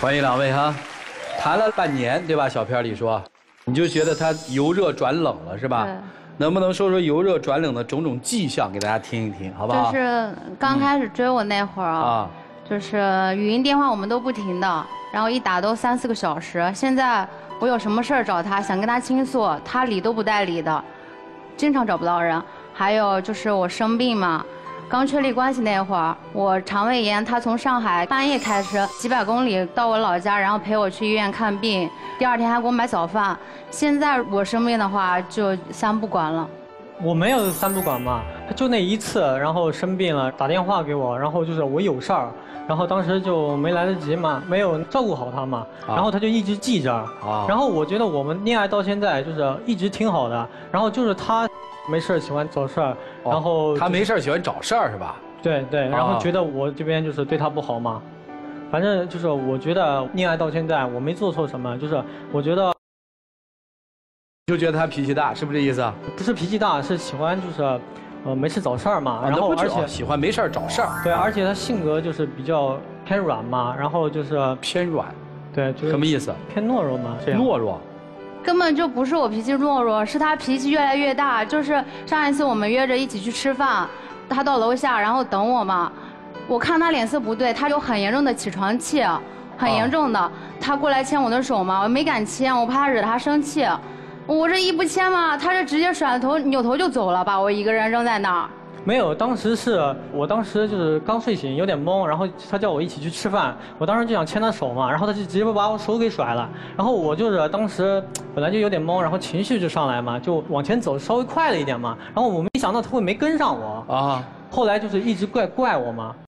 欢迎两位哈，谈了半年对吧？小片里说，你就觉得他由热转冷了是吧？能不能说说由热转冷的种种迹象给大家听一听，好不好？ 就是刚开始追我那会儿啊，就是语音电话我们都不停的，然后一打都3、4个小时。现在我有什么事儿找他，想跟他倾诉，他理都不带理的，经常找不到人。还有就是我生病嘛。 刚确立关系那会儿，我肠胃炎，他从上海半夜开车几百公里到我老家，然后陪我去医院看病，第2天还给我买早饭。现在我生病的话，就3不管了。 我没有3不管嘛，就那一次，然后生病了，打电话给我，然后就是我有事儿，然后当时就没来得及嘛，没有照顾好他嘛，然后他就一直记着。然后我觉得我们恋爱到现在就是一直挺好的，然后就是他。 没事喜欢找事儿，然后、 他没事喜欢找事儿是吧？ 对对，然后觉得我这边就是对他不好嘛，反正就是我觉得恋爱到现在我没做错什么，就是我觉得就觉得他脾气大，是不是这意思？ 不是脾气大，是喜欢就是没事找事儿嘛，然后而且喜欢没事找事儿。 对，而且他性格就是比较偏软嘛，然后就是偏软， 对，就是什么意思？ 偏懦弱嘛，这样。 懦弱。 根本就不是我脾气懦弱，是他脾气越来越大。就是上一次我们约着一起去吃饭，他到楼下然后等我嘛，我看他脸色不对，他有很严重的起床气，很严重的。他过来牵我的手嘛，我没敢牵，我怕惹他生气。我这一不牵嘛，他这直接甩头扭头就走了，把我一个人扔在那儿。 没有，当时是我当时就是刚睡醒，有点懵，然后他叫我一起去吃饭，我当时就想牵他手嘛，然后他就直接把我手给甩了，然后我就是当时本来就有点懵，然后情绪就上来嘛，就往前走稍微快了一点嘛，然后我没想到他会没跟上我啊，后来就是一直怪我嘛。